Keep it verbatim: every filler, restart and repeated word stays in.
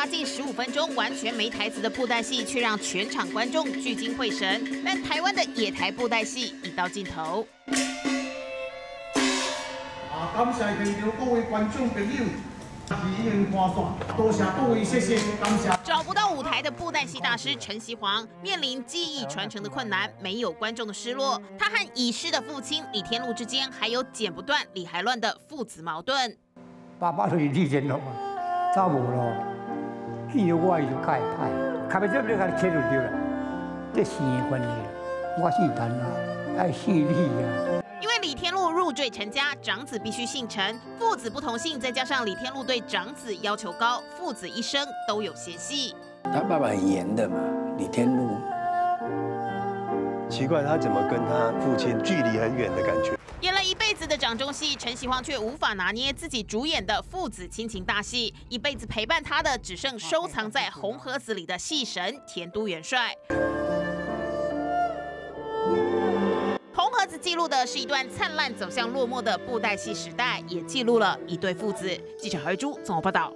长达近十五分钟、完全没台词的布袋戏，却让全场观众聚精会神。但台湾的野台布袋戏已到尽头。 啊，感谢现场各位观众朋友。 喜迎观赏，多谢各位，谢谢，感谢。 找不到舞台的布袋戏大师陈锡煌，面临技艺传承的困难，没有观众的失落。他和已逝的父亲李天禄之间还有剪不断、理还乱的父子矛盾。 爸爸就是李天禄嘛，走无咯，去了我伊就改派，卡要这要甲你切就对了，这生的关系，我姓陈啊，爱姓李啊。 因为李天禄入赘陈家，长子必须姓陈，父子不同姓，再加上李天禄对长子要求高，父子一生都有嫌隙。 他爸爸很严的嘛，李天禄。 奇怪，他怎么跟他父亲距离很远的感觉？ 演了一辈子的掌中戏，陈锡煌却无法拿捏自己主演的父子亲情大戏，一辈子陪伴他的只剩收藏在红盒子里的戏神田都元帅。 红盒子记录的是一段灿烂走向落寞的布袋戏时代，也记录了一对父子。记者何玉珠综合报道。